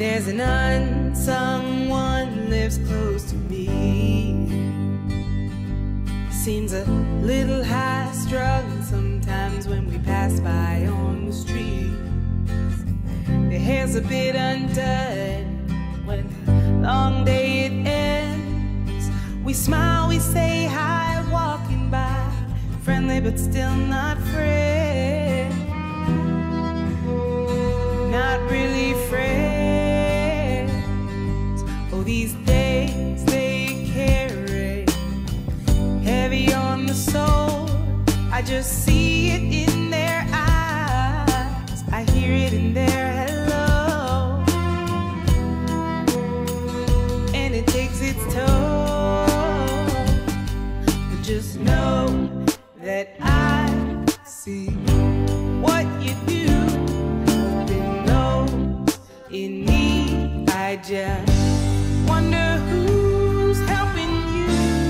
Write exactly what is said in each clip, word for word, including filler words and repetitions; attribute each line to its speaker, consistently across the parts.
Speaker 1: There's an unsung one lives close to me. Seems a little high-strung sometimes when we pass by on the street. Their hair's a bit undone when the long day it ends. We smile, we say hi, walking by, friendly but still not friends. Not really friends. Oh, these days they carry heavy on the soul. I just see it in their eyes, I hear it in their hello, and it takes its toll. But just know that I see what you do. Open those in need. I just wonder who's helping you.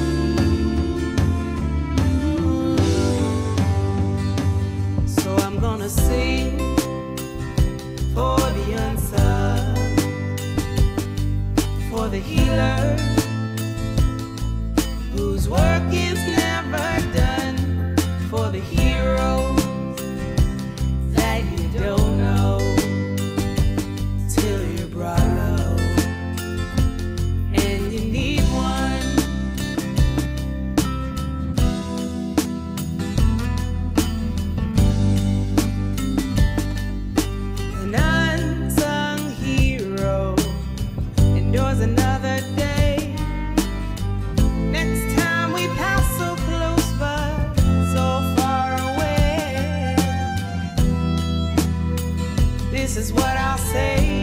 Speaker 1: So I'm gonna sing for the unsung, for the healer whose work is never done, for the heroes that you don't know till you're brought low and you need one. An unsung hero endures another day. Next time we pass so close but so far away, this is what I'll say.